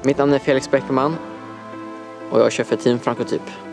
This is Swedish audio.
Mitt namn är Felix Bäckman och jag kör för Team Frankotyp.